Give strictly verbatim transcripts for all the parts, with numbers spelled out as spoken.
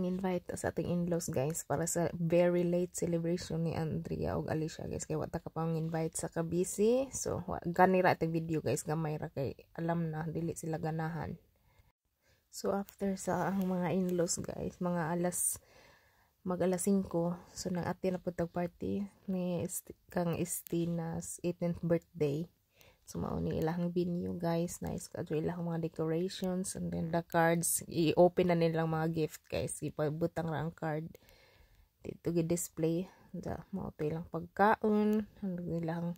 invite sa ating in-laws guys para sa very late celebration ni Andrea ug Alicia guys, kay wata ka pang invite sa kabisi. So ganira ating video guys, gamay ra kay alam na dili sila ganahan. So after sa ang mga in-laws guys, mga alas mag alas singko, so nang atin na putag party ni kang Estina's eighteenth birthday. So mao ni ilang venue guys, nice ka jo ilang mga decorations, and then the cards i-open na nilang mga gift guys, ipabutang ra ang card dito gi-display da mao to ilang pagkaon, ang ilang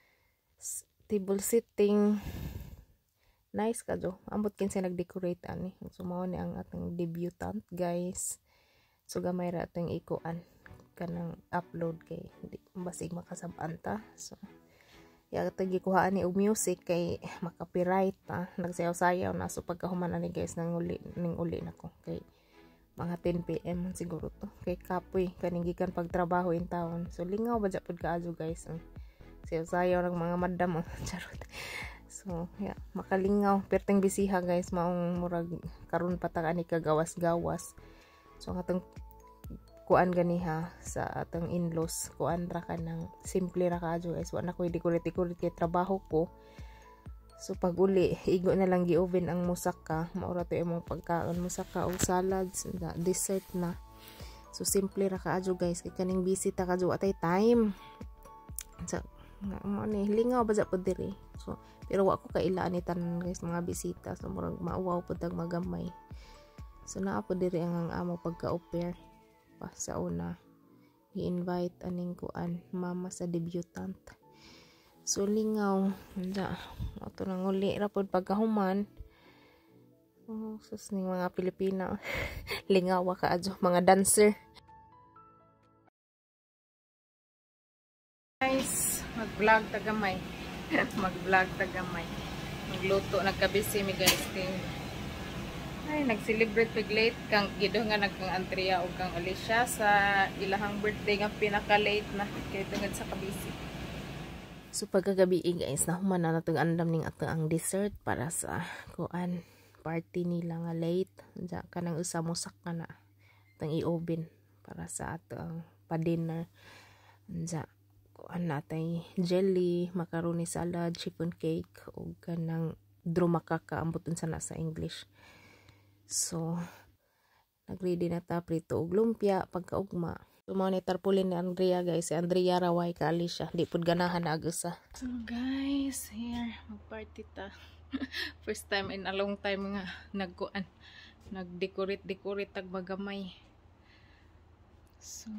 table sitting, nice ka jo ambot kinsa nag-decorate ani. So mao ni ang atong debutant guys. So gamay ra atong ikuan kanang upload kay di basig makasabanta. So ya tagi kuhaan ni og music kay makapiright ta, nagsayaw-sayaw na. So pagkahuman ani guys nang uli ning uli nako kay mga ten p m siguro to, kay kapoy kaning gikan pagtrabaho in town. So lingaw ba jud kaayo guys, sayaw-sayaw ng mga madam charot. So yeah, makalingaw perteng bisiha guys, maong murag karon patag ani kagawas-gawas. So ang atong kuan ganiha sa atong in-laws, kuan ra ka ng simple ra kaadyo guys, wala ko decorate-decorate kay trabaho ko. So pag uli igo na lang gi-oven ang musaka, maura to imong pagkaon, musaka o salads na dessert na. So simple ra kaadyo guys, kay kaning busy ta kadyo atay time. So mo ni lingaw ba sa pud diri. So pero wa ko kailaan ni tanan guys mga bisita, so murag mauwaw pud tag magamay. So naa pud diri ang amo pagka-au-pair pa sa una i-invite aning kuan mama sa debutant. So lingaw nda ato nang uli ra pod pagkahuman. Oh sus ning mga Pilipina lingaw ka adyo mga dancer guys. Mag-vlog tagamay mag-vlog tagamay magluto nagkabisi mi guys kay ay nag-celebrate pig late kang gido nga nagkang Andrea o kang Alicia sa ilahang birthday nga pinaka-late na kay tungod sa kabisi. So pagkagabi guys, nahuman na natong andam ning ato ang dessert para sa kuan party nila nga late. Diya kanang usa musak ka na tang i-oven para sa ato ang pa-dinner. Diya kuan natay jelly, macaroni salad, chicken cake o kanang drumakaka ambuton sana sa English. So nagready na ta prito og lumpia pagkaugma. So mao ni tarpulin ni Andrea guys, si Andrea raway ka Alicia di pud ganahan na agusa. So guys, here magparty ta. First time in a long time nga nagkuan nagdecorate decorate tag magamay. So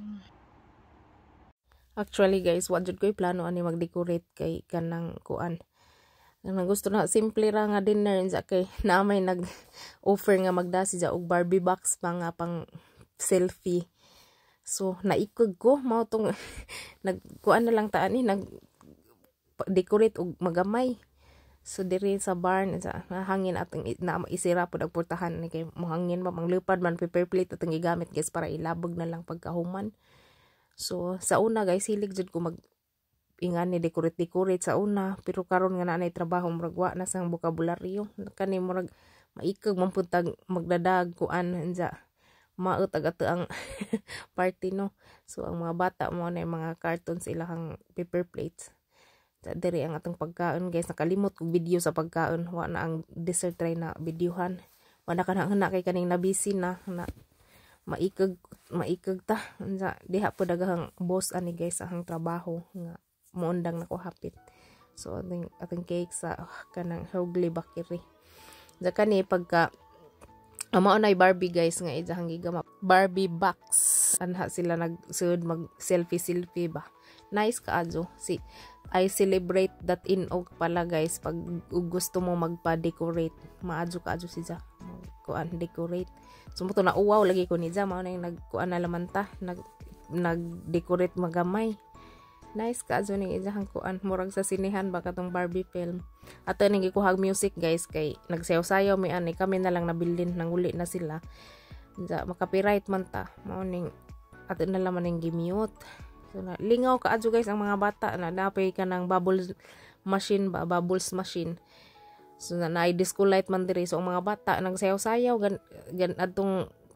actually guys, wa jud koy plano ani magdecorate kay kanang kuan. Ang gusto na simple ra nga dinner insa kay naamay nag-offer nga magdasi ja og Barbie box pa nga pang selfie. So naikog ko mao tong nagkuan na lang ta ani nag decorate og magamay. So diri sa barn sa hangin atong na isira pud ang portahan ni kay mohangin ba manglupad man paper plate atong igamit guys para ilabog na lang pagkahuman. So sa una guys hilig jud ko mag ingan ni decorate-decorate sa una, pero karon nga nanay trabaho murag wa na sang bokabularyo kani murag maikog man pud tag magdadag kuan unsa mautag ato ang party no. So ang mga bata mo na mga cartoons ilahang paper plates. Sa diri ang atong pagkaon guys, nakalimot kog video sa pagkaon, wa na ang dessert try na videohan. Wa na kanang na kay kaning nabisi na na maikog maikog ta unsa diha pud daghang boss ani guys sa hang trabaho nga muundang na ko hapit. So ating ating cake sa oh, kanang Hogli Bakiri. Da kani pagka amo na Barbie guys nga idahang gigama Barbie box. Anha sila nagsud mag selfie selfie ba. Nice kaadyo. Si I celebrate that in og pala guys pag gusto mo magpa-decorate. Maadyo kaadyo siya. Kuan decorate. So mo to na uwaw lagi ko ni mao na nagkuan na laman ta nag nag-decorate magamay. Nice kaadyo ning ijahang kuan murag sa sinehan ba katong Barbie film. Ato ning gikuhag music guys kay nagsayaw-sayaw mi ani kami na lang nabilin nang uli na sila. Unsa makapiright man ta. Mao ning ato na lang man ning gi-mute. So na lingaw kaadyo guys ang mga bata na napay ka ng bubbles machine ba bubbles machine. So na na disco light man diri so ang mga bata nagsayaw-sayaw gan, gan adtong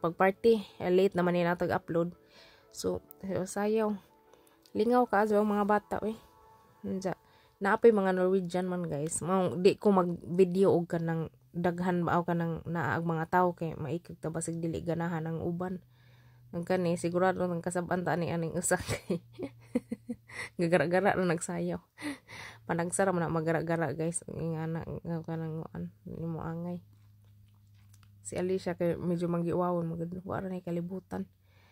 pag party late naman nila tag-upload. So sayaw lingaw ka sa mga bata eh. Unsa naapay mga Norwegian man guys. Mao di ko mag-video og kanang daghan ba o kanang naag mga tao kay maikog ta basig dili ganahan ang uban. Ang kani sigurado nang kasabanta ni aning usa kay gagara-gara na nagsayaw. Panagsara man na magara-gara guys. Ang ana nga kanang an nimo angay. Si Alicia kay medyo manggiwawon magud wala na kalibutan.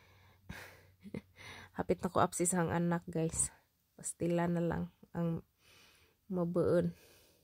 Hapit na ko absis ang anak guys. Pastila na lang ang mabuon.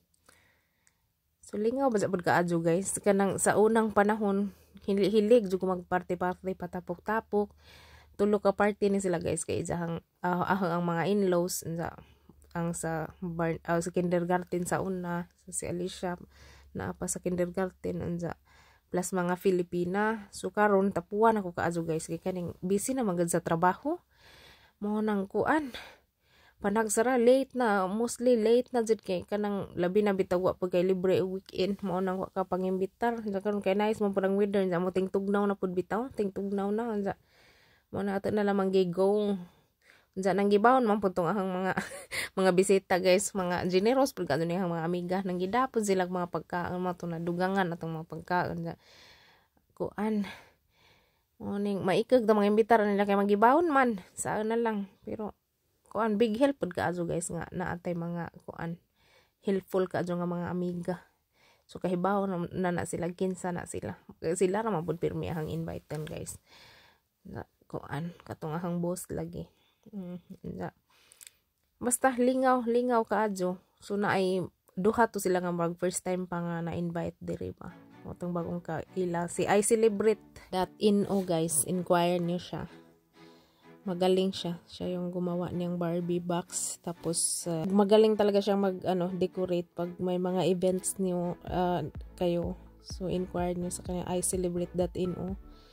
So lingaw ba sa pagkaadyo guys. Kanang sa unang panahon hilig-hilig jud ko magparty-party patapok-tapok. Tulo ka party ni sila guys kay isang uh, ahang ang mga in-laws sa ang sa bar, uh, sa kindergarten sa una so, si Alicia na pa sa kindergarten unsa plus mga Filipina. So karon tapuan ako kaadyo guys kay kaning busy na magad sa trabaho. Mo nang kuan panagsara late na mostly late na jud kay kanang labi na bitawa pag kay libre weekend mo nang wa ka pangimbitar karon kay nice mo pudang weather sa mo ting tugnaw na pud bitaw ting tugnaw na unsa mo na ato na lamang gigo unsa nang gibawon man pud tong ahang mga mga bisita guys mga generous pud kadto ni mga amiga nang gidapon sila mga pagkaon mo to na dugangan atong mga pagkaon sa kuan. Morning, maikag da mga imbitar nila kay magibawon man. Saan na lang. Pero, kuan, big help pod kaajo guys nga naatay mga kuan. Helpful kaajo nga mga amiga. So, kahibaw na, na na sila. Kinsa na sila. Sila ra mapod pirmi ahang invite guys. Na, kuan, katong ahang boss lagi. Mm, na. Basta, lingaw, lingaw kaajo. So, na ay, duha to sila nga mag first time pa nga na-invite diri ba. Itong bagong kaila si I Celebrate that in oh guys inquire niyo siya magaling siya siya yung gumawa niyang Barbie box tapos uh, magaling talaga siyang mag ano decorate pag may mga events niyo uh, kayo so inquire niyo sa kanya I Celebrate that in oh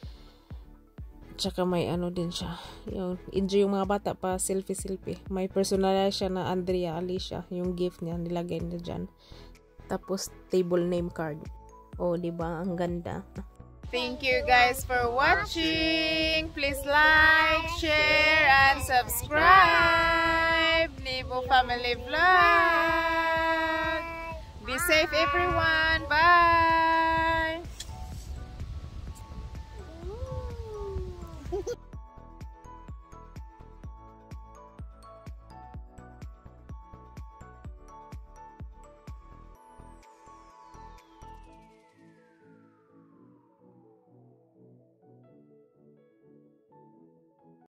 tsaka may ano din siya yung enjoy yung mga bata pa selfie selfie may personalize siya na Andrea Alicia yung gift niya nilagay niya dyan tapos table name card. Oh, diba? Ang ganda. Thank you guys for watching. Please like, share, and subscribe. Nebo Family Vlog. Be safe everyone. Bye.